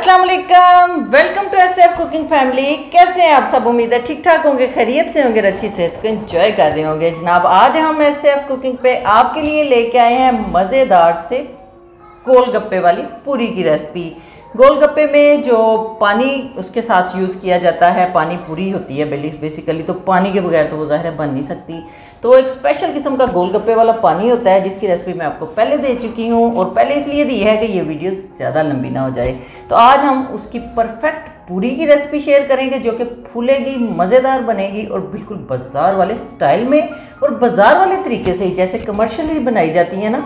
अस्सलाम वालेकुम, welcome to SF cooking family. कैसे हैं आप सब? उम्मीद है ठीक ठाक होंगे, खैरियत से होंगे, अच्छी सेहत को एंजॉय कर रहे होंगे। जनाब आज हम एसएफ कुकिंग पे आपके लिए लेके आए हैं मज़ेदार से गोलगप्पे वाली पूरी की रेसिपी। गोलगप्पे में जो पानी उसके साथ यूज़ किया जाता है, पानी पूरी होती है बेसिकली, तो पानी के बगैर तो वो ज़ाहिर है बन नहीं सकती। तो एक स्पेशल किस्म का गोलगप्पे वाला पानी होता है जिसकी रेसिपी मैं आपको पहले दे चुकी हूँ, और पहले इसलिए दी है कि ये वीडियो ज़्यादा लंबी ना हो जाए। तो आज हम उसकी परफेक्ट पूरी की रेसिपी शेयर करेंगे जो कि फूलेगी, मज़ेदार बनेगी और बिल्कुल बाज़ार वाले स्टाइल में और बाज़ार वाले तरीके से ही, जैसे कमर्शियली बनाई जाती है ना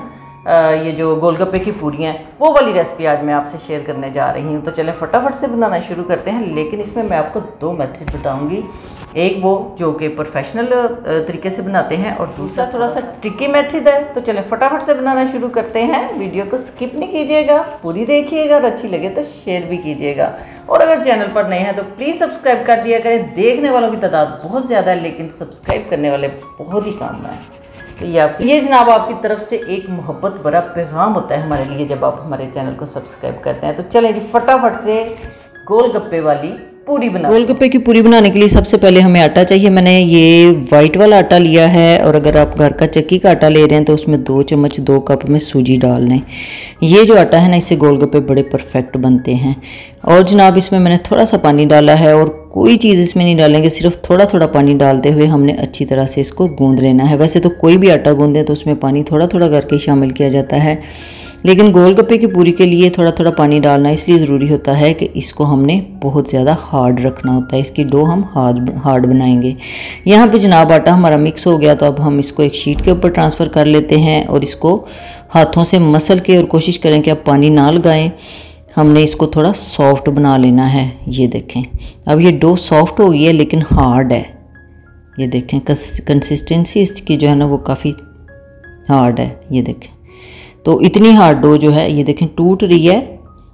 ये जो गोलगप्पे की पूरियाँ, वो वाली रेसिपी आज मैं आपसे शेयर करने जा रही हूँ। तो चलें फटाफट से बनाना शुरू करते हैं। लेकिन इसमें मैं आपको दो मेथड बताऊँगी, एक वो जो कि प्रोफेशनल तरीके से बनाते हैं और दूसरा थोड़ा सा ट्रिकी मेथड है। तो चलें फटाफट से बनाना शुरू करते हैं। वीडियो को स्किप नहीं कीजिएगा, पूरी देखिएगा और अच्छी लगे तो शेयर भी कीजिएगा। और अगर चैनल पर नए हैं तो प्लीज़ सब्सक्राइब कर दिया करें। देखने वालों की तादाद बहुत ज़्यादा है लेकिन सब्सक्राइब करने वाले बहुत ही कम हैं। तो ये जनाब आपकी तरफ से एक मोहब्बत भरा पैगाम होता है हमारे लिए जब आप हमारे चैनल को सब्सक्राइब करते हैं। तो चलें जी फटाफट से गोलगप्पे वाली पूरी बना। गोलगप्पे की पूरी बनाने के लिए सबसे पहले हमें आटा चाहिए। मैंने ये वाइट वाला आटा लिया है, और अगर आप घर का चक्की का आटा ले रहे हैं तो उसमें 2 चम्मच 2 कप में सूजी डाल लें। ये जो आटा है ना, इससे गोलगप्पे बड़े परफेक्ट बनते हैं। और जनाब इसमें मैंने थोड़ा सा पानी डाला है, और कोई चीज़ इसमें नहीं डालेंगे, सिर्फ थोड़ा थोड़ा पानी डालते हुए हमने अच्छी तरह से इसको गूंद लेना है। वैसे तो कोई भी आटा गूंदें तो उसमें पानी थोड़ा थोड़ा करके शामिल किया जाता है, लेकिन गोलगप्पे की पूरी के लिए थोड़ा थोड़ा पानी डालना इसलिए ज़रूरी होता है कि इसको हमने बहुत ज़्यादा हार्ड रखना होता है। इसकी डो हम हार्ड बनाएंगे। यहाँ पे जनाब आटा हमारा मिक्स हो गया, तो अब हम इसको एक शीट के ऊपर ट्रांसफ़र कर लेते हैं और इसको हाथों से मसल के, और कोशिश करें कि आप पानी ना लगाएं। हमने इसको थोड़ा सॉफ्ट बना लेना है। ये देखें अब ये डो सॉफ्ट हो गई है लेकिन हार्ड है। ये देखें कंसिस्टेंसी इसकी जो है ना वो काफ़ी हार्ड है। ये देखें, तो इतनी हार्ड डो जो है ये देखें टूट रही है,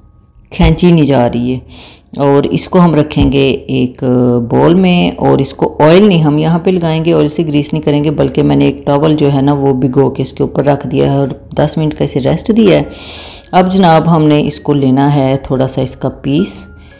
खींची नहीं जा रही है। और इसको हम रखेंगे एक बॉल में, और इसको ऑयल नहीं हम यहाँ पे लगाएंगे, ऑयल से ग्रीस नहीं करेंगे, बल्कि मैंने एक टॉवल जो है ना वो भिगो के इसके ऊपर रख दिया है और 10 मिनट का इसे रेस्ट दिया है। अब जनाब हमने इसको लेना है थोड़ा सा इसका पीस,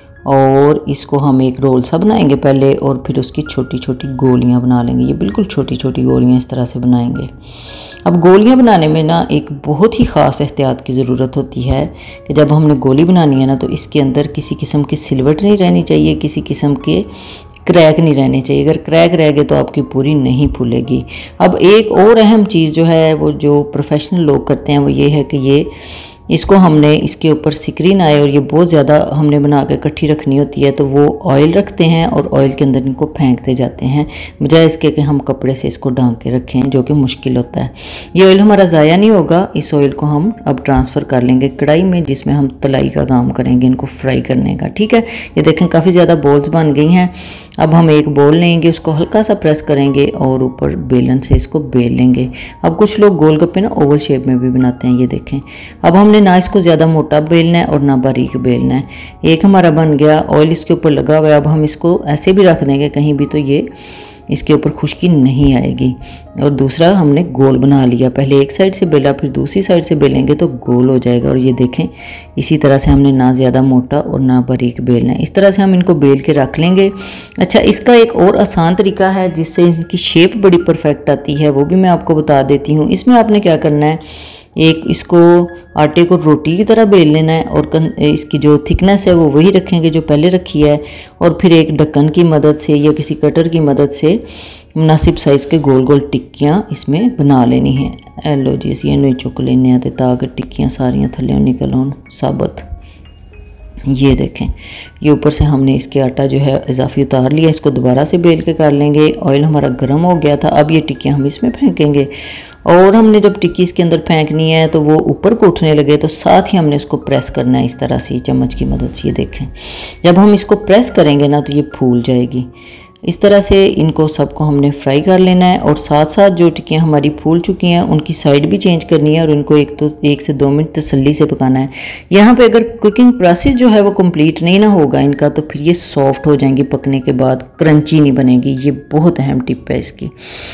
और इसको हम एक रोल सा बनाएंगे पहले, और फिर उसकी छोटी छोटी गोलियां बना लेंगे। ये बिल्कुल छोटी छोटी गोलियां इस तरह से बनाएंगे। अब गोलियां बनाने में ना एक बहुत ही ख़ास एहतियात की ज़रूरत होती है कि जब हमने गोली बनानी है ना, तो इसके अंदर किसी किस्म की सिलवट नहीं रहनी चाहिए, किसी किस्म के क्रैक नहीं रहने चाहिए। अगर क्रैक रह गए तो आपकी पूरी नहीं फूलेगी। अब एक और अहम चीज़ जो है वो जो प्रोफेशनल लोग करते हैं वो ये है कि ये इसको हमने इसके ऊपर स्क्रीन आए, और ये बहुत ज़्यादा हमने बना के इकट्ठी रखनी होती है, तो वो ऑयल रखते हैं और ऑयल के अंदर इनको फेंकते जाते हैं, बजाय इसके कि हम कपड़े से इसको ढांक के रखें, जो कि मुश्किल होता है। ये ऑयल हमारा ज़ाया नहीं होगा। इस ऑयल को हम अब ट्रांसफ़र कर लेंगे कढ़ाई में जिसमें हम तलाई का काम करेंगे, इनको फ्राई करने का। ठीक है, ये देखें काफ़ी ज़्यादा बॉल्स बन गई हैं। अब हम एक बॉल लेंगे, उसको हल्का सा प्रेस करेंगे और ऊपर बेलन से इसको बेल लेंगे। अब कुछ लोग गोलगप्पे ना ओवल शेप में भी बनाते हैं। ये देखें अब हमने ना इसको ज़्यादा मोटा बेलना है और ना बारीक बेलना है। एक हमारा बन गया, ऑयल इसके ऊपर लगा हुआ है। अब हम इसको ऐसे भी रख देंगे कहीं भी, तो ये इसके ऊपर खुश्की नहीं आएगी। और दूसरा हमने गोल बना लिया, पहले एक साइड से बेला फिर दूसरी साइड से बेलेंगे तो गोल हो जाएगा। और ये देखें इसी तरह से हमने ना ज़्यादा मोटा और ना बारीक बेलना है। इस तरह से हम इनको बेल के रख लेंगे। अच्छा, इसका एक और आसान तरीका है जिससे इनकी शेप बड़ी परफेक्ट आती है, वो भी मैं आपको बता देती हूँ। इसमें आपने क्या करना है, एक इसको आटे को रोटी की तरह बेल लेना है, और इसकी जो थिकनेस है वो वही रखेंगे जो पहले रखी है, और फिर एक ढक्कन की मदद से या किसी कटर की मदद से मुनासिब साइज़ के गोल गोल टिक्कियाँ इसमें बना लेनी है। लो जी असी इन्हू चुक लेने हैं ताकि टिक्कियाँ सारियाँ थल्ले निकल आउण साबत। ये देखें ये ऊपर से हमने इसके आटा जो है इजाफी उतार लिया, इसको दोबारा से बेल के कर लेंगे। ऑयल हमारा गर्म हो गया था। अब ये टिक्कियाँ हम इसमें फेंकेंगे, और हमने जब टिक्की इसके अंदर फेंकनी है तो वो ऊपर को उठने लगे तो साथ ही हमने इसको प्रेस करना है इस तरह से चम्मच की मदद से। ये देखें जब हम इसको प्रेस करेंगे ना तो ये फूल जाएगी। इस तरह से इनको सबको हमने फ्राई कर लेना है, और साथ साथ जो टिक्कियाँ हमारी फूल चुकी हैं उनकी साइड भी चेंज करनी है, और इनको 1 से 2 मिनट तसल्ली से पकाना है। यहाँ पे अगर कुकिंग प्रोसेस जो है वो कंप्लीट नहीं ना होगा इनका, तो फिर ये सॉफ्ट हो जाएंगी पकने के बाद, क्रंची नहीं बनेगी। ये बहुत अहम टिप है इसकी।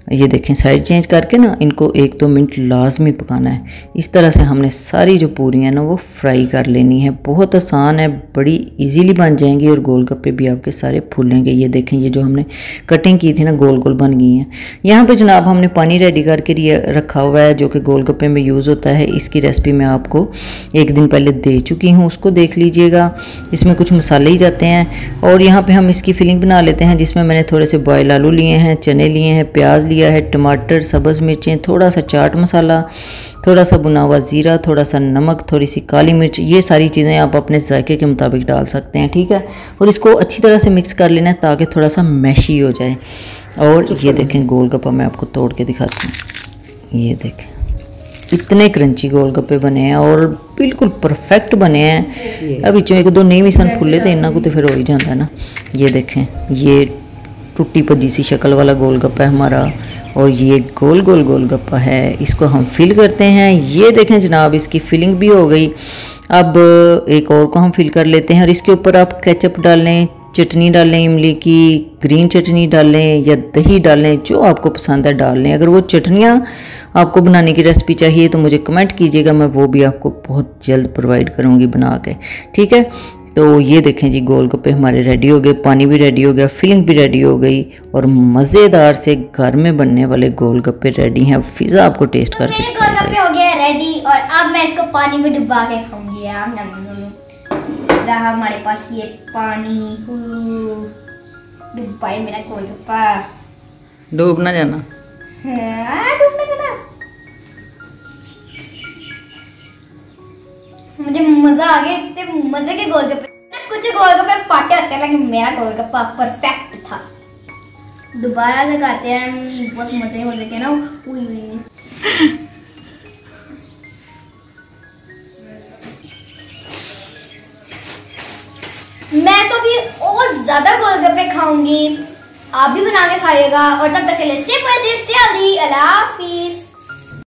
ये देखें साइड चेंज करके ना इनको 1-2 मिनट लाजमी पकाना है। इस तरह से हमने सारी जो पूरियाँ ना वो फ्राई कर लेनी है। बहुत आसान है, बड़ी इजीली बन जाएंगी और गोलगप्पे भी आपके सारे फूलेंगे। ये देखें ये जो हमने कटिंग की थी ना गोल गोल बन गई हैं। यहाँ पे जनाब हमने पानी रेडी करके रखा हुआ है जो कि गोलगप्पे में यूज़ होता है। इसकी रेसिपी मैं आपको एक दिन पहले दे चुकी हूँ, उसको देख लीजिएगा। इसमें कुछ मसाले ही जाते हैं और यहाँ पर हम इसकी फिलिंग बना लेते हैं, जिसमें मैंने थोड़े से बॉयल आलू लिए हैं, चने लिए हैं, प्याज लिया है, टमाटर, सब्ज़ मिर्चें, थोड़ा सा चाट मसाला, थोड़ा सा भुना हुआ ज़ीरा, थोड़ा सा नमक, थोड़ी सी काली मिर्च। ये सारी चीज़ें आप अपने जायके के मुताबिक डाल सकते हैं, ठीक है। और इसको अच्छी तरह से मिक्स कर लेना है ताकि थोड़ा सा मैशी हो जाए। और ये देखें गोलगप्पा मैं आपको तोड़ के दिखाती हूँ। ये देखें इतने क्रंची गोलगप्पे बने हैं और बिल्कुल परफेक्ट बने हैं। अब बिचों 1-2 नहीं भी सन फुले तो इन्ना को तो फिर हो ही जाता है ना। ये देखें ये टूटी भजी सी शक्ल वाला गोलगप्पा है हमारा और ये गोल गोल गोलगप्पा है। इसको हम फिल करते हैं। ये देखें जनाब इसकी फिलिंग भी हो गई। अब एक और को हम फिल कर लेते हैं और इसके ऊपर आप केचप डालें, चटनी डालें, इमली की ग्रीन चटनी डालें या दही डालें, जो आपको पसंद है डाल लें। अगर वो चटनियाँ आपको बनाने की रेसिपी चाहिए तो मुझे कमेंट कीजिएगा, मैं वो भी आपको बहुत जल्द प्रोवाइड करूँगी बना के, ठीक है। तो ये देखें जी गोलगप्पे हमारे रेडी हो गए, पानी भी रेडी हो गया, फिलिंग भी रेडी हो गई और मज़ेदार से घर में बनने वाले गोलगप्पे रेडी हैं। फिजा आपको टेस्ट तो करके मेरे गोलगप्पे हो गए रेडी और अब मैं इसको पानी में डुबा के खाऊंगी। रहा हमारे पास ये पानी, डुबाए मेरा गोलगप्पा। डूब ना जाना, डूब ना जाना। मुझे मजा आ गया, इतने मजे के गोलगप्पे। कुछ गोलगप्पे पाटे होते हैं लेकिन मेरा गोलगप्पा परफेक्ट था। दोबारा से खाते हैं, बहुत मजे हो जाते हैं ना। मैं तो भी और ज्यादा गोलगप्पे खाऊंगी, आप भी बना के खाइएगा। और तब तक के लिए स्टे हेल्दी, अल्लाह हाफिज।